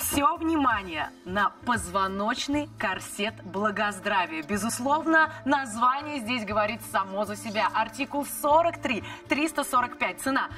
Все внимание на позвоночный корсет благоздравия. Безусловно, название здесь говорит само за себя. Артикул 43, 345. Цена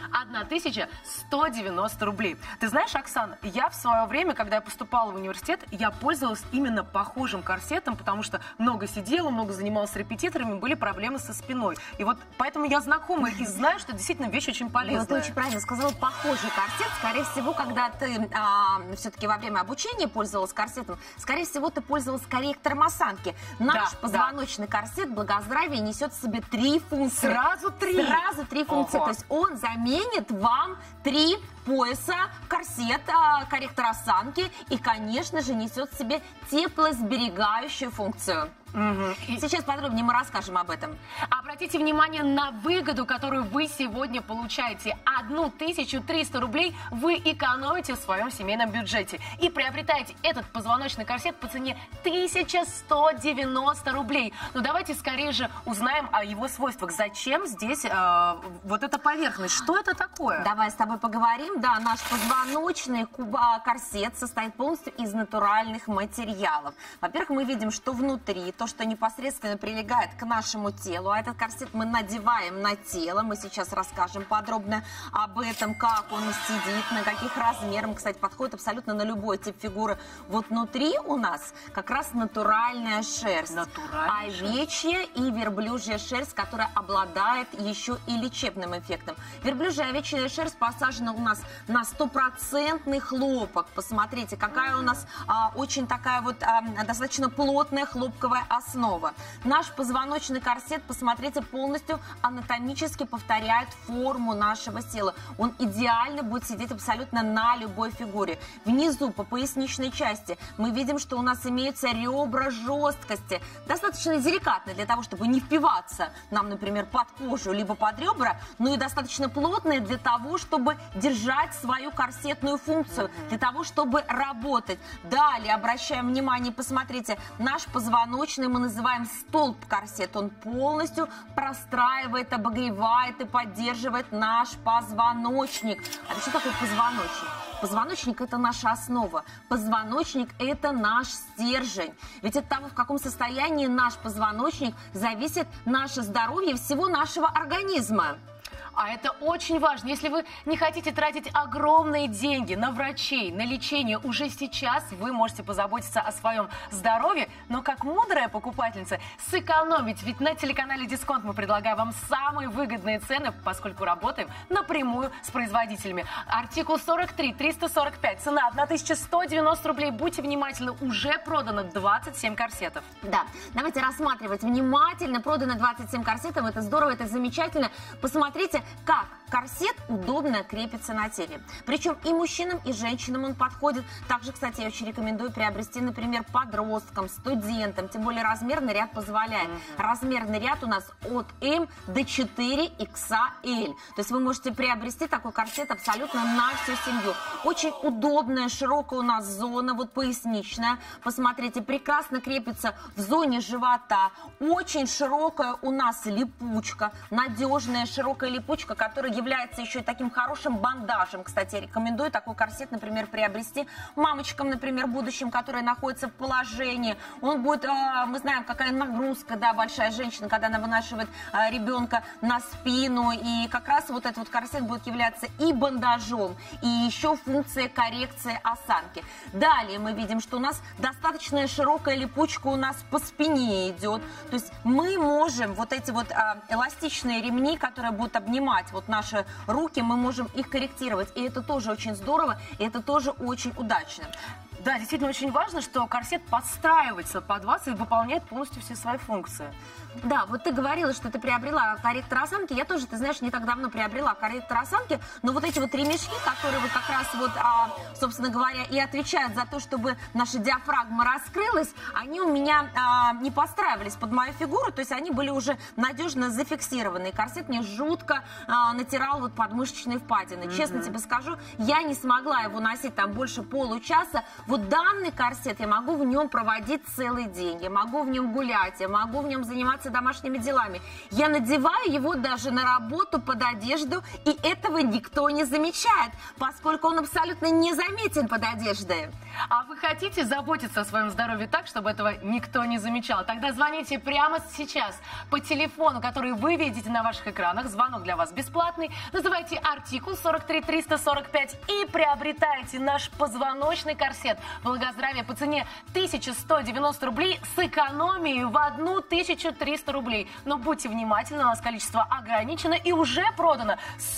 1190 рублей. Ты знаешь, Оксана, я в свое время, когда я поступала в университет, я пользовалась именно похожим корсетом, потому что много сидела, много занималась с репетиторами, были проблемы со спиной. И вот поэтому я знакома и знаю, что действительно вещь очень полезная. Ты очень правильно сказала, похожий корсет. Скорее всего, когда ты все-таки во время обучения пользовалась корсетом, скорее всего, ты пользовалась корректором осанки. Наш позвоночный корсет благоздравия несет в себе 3 функции. Сразу 3? Сразу 3 функции. То есть он заменит вам 3 пояса, корсет, корректор осанки и, конечно же, несет в себе теплосберегающую функцию. Сейчас подробнее мы расскажем об этом. Обратите внимание на выгоду, которую вы сегодня получаете. 1300 рублей вы экономите в своем семейном бюджете. И приобретаете этот позвоночный корсет по цене 1190 рублей. Ну давайте скорее же узнаем о его свойствах. Зачем здесь вот эта поверхность? Что это такое? Давай с тобой поговорим. Да, наш позвоночный корсет состоит полностью из натуральных материалов. Во-первых, мы видим, что внутри то, что непосредственно прилегает к нашему телу. А этот корсет мы надеваем на тело. Мы сейчас расскажем подробно об этом, как он сидит, на каких размерах. Кстати, подходит абсолютно на любой тип фигуры. Вот внутри у нас как раз натуральная шерсть. Овечья и верблюжья шерсть, которая обладает еще и лечебным эффектом. Верблюжья и овечья шерсть посажена у нас на 100% хлопок. Посмотрите, какая у нас очень такая вот достаточно плотная хлопковая основа. Наш позвоночный корсет, посмотрите, полностью анатомически повторяет форму нашего тела. Он идеально будет сидеть абсолютно на любой фигуре. Внизу, по поясничной части, мы видим, что у нас имеются ребра жесткости. Достаточно деликатные для того, чтобы не впиваться нам, например, под кожу, либо под ребра, но и достаточно плотные для того, чтобы держать свою корсетную функцию, для того, чтобы работать. Далее, обращаем внимание, посмотрите, наш позвоночный мы называем столб-корсет. Он полностью простраивает, обогревает и поддерживает наш позвоночник. А что такое позвоночник? Позвоночник – это наша основа. Позвоночник – это наш стержень. Ведь от того, в каком состоянии наш позвоночник, зависит наше здоровье всего нашего организма. А это очень важно. Если вы не хотите тратить огромные деньги на врачей, на лечение, уже сейчас вы можете позаботиться о своем здоровье, но как мудрая покупательница сэкономить. Ведь на телеканале Дисконт мы предлагаем вам самые выгодные цены, поскольку работаем напрямую с производителями. Артикул 43, 345, цена 1190 рублей. Будьте внимательны, уже продано 27 корсетов. Да, давайте рассматривать внимательно. Продано 27 корсетов, это здорово, это замечательно. Посмотрите, как корсет удобно крепится на теле. Причем и мужчинам, и женщинам он подходит. Также, кстати, я очень рекомендую приобрести, например, подросткам, студентам. Тем более размерный ряд позволяет. Размерный ряд у нас от М до 4XL. То есть вы можете приобрести такой корсет абсолютно на всю семью. Очень удобная, широкая у нас зона, вот поясничная. Посмотрите, прекрасно крепится в зоне живота. Очень широкая у нас липучка, надежная широкая липучка, которая является еще и таким хорошим бандажем. Кстати, я рекомендую такой корсет, например, приобрести мамочкам, например, будущим, которые находятся в положении. Он будет, мы знаем, какая нагрузка, да, большая женщина, когда она вынашивает ребенка на спину. И как раз вот этот вот корсет будет являться и бандажом, и еще функция коррекции осанки. Далее мы видим, что у нас достаточно широкая липучка у нас по спине идет. То есть мы можем вот эти вот эластичные ремни, которые будут обнимать вот наши руки, мы можем их корректировать. И это тоже очень здорово, и это тоже очень удачно. Да, действительно очень важно, что корсет подстраивается под вас и выполняет полностью все свои функции. Да, вот ты говорила, что ты приобрела корректор осанки. Я тоже, ты знаешь, не так давно приобрела корректор осанки. Но вот эти вот ремешки, которые вот как раз вот, собственно говоря, и отвечают за то, чтобы наша диафрагма раскрылась, они у меня не подстраивались под мою фигуру. То есть они были уже надежно зафиксированы. И корсет мне жутко натирал вот подмышечные впадины. Честно тебе скажу, я не смогла его носить там больше получаса. Вот данный корсет, я могу в нем проводить целый день, я могу в нем гулять, я могу в нем заниматься домашними делами. Я надеваю его даже на работу под одежду, и этого никто не замечает, поскольку он абсолютно незаметен под одеждой. А вы хотите заботиться о своем здоровье так, чтобы этого никто не замечал? Тогда звоните прямо сейчас по телефону, который вы видите на ваших экранах. Звонок для вас бесплатный. Называйте артикул 43345 и приобретайте наш позвоночный корсет «Благоздравие» по цене 1190 рублей с экономией в 1300 рублей. Но будьте внимательны, у нас количество ограничено и уже продано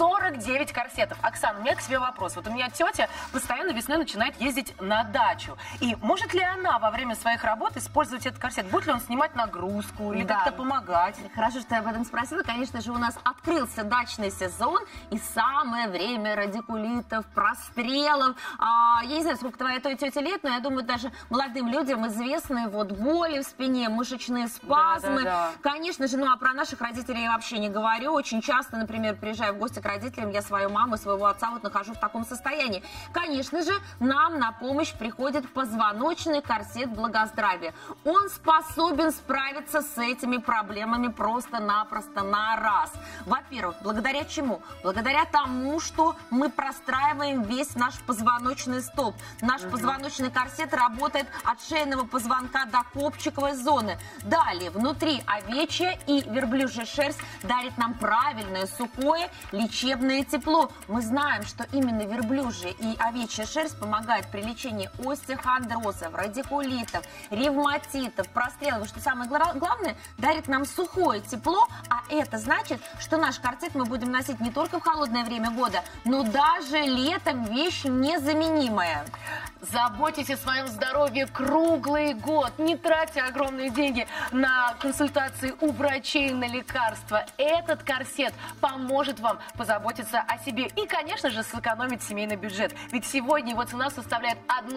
49 корсетов. Оксана, у меня к себе вопрос. Вот у меня тетя постоянно весной начинает ездить на дачу. И может ли она во время своих работ использовать этот корсет? Будет ли он снимать нагрузку или как-то помогать? Хорошо, что я об этом спросила. Конечно же, у нас открылся дачный сезон и самое время радикулитов, прострелов. Я не знаю, сколько твоей той тете лет, но я думаю, даже молодым людям известны вот боли в спине, мышечные спазмы. Да. Конечно же, а про наших родителей я вообще не говорю. Очень часто, например, приезжая в гости к родителям, я свою маму и своего отца вот нахожу в таком состоянии. Конечно же, нам на помощь приходит позвоночный корсет «Благоздравие». Он способен справиться с этими проблемами просто-напросто на раз. Во-первых, благодаря чему? Благодаря тому, что мы простраиваем весь наш позвоночный столб. Наш позвоночный корсет работает от шейного позвонка до копчиковой зоны. Далее, внутри овечья и верблюжья шерсть дарит нам правильное, сухое, лечебное тепло. Мы знаем, что именно верблюжья и овечья шерсть помогает при лечении остеохондрозов, радикулитов, ревматитов, прострелов. Что самое главное, дарит нам сухое тепло, а это значит, что наш корсет мы будем носить не только в холодное время года, но даже летом. Вещь незаменимая. Заботьтесь о своем здоровье круглый год. Не тратьте огромные деньги на консультации у врачей, на лекарства. Этот корсет поможет вам позаботиться о себе и, конечно же, сэкономить семейный бюджет. Ведь сегодня его цена составляет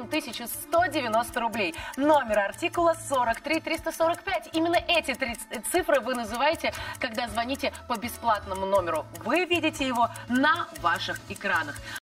1190 рублей. Номер артикула 43345. Именно эти три цифры вы называете, когда звоните по бесплатному номеру. Вы видите его на ваших экранах.